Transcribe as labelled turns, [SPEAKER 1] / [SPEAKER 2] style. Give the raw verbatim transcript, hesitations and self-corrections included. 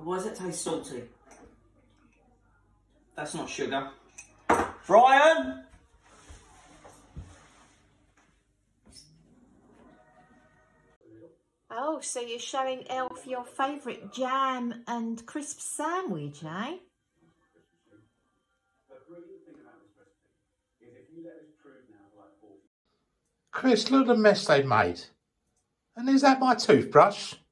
[SPEAKER 1] Why does it taste salty? That's not sugar. Brian!
[SPEAKER 2] Oh, so you're showing Elf your favourite jam and crisp sandwich, eh?
[SPEAKER 3] Chris, look at the mess they made. And is that my toothbrush?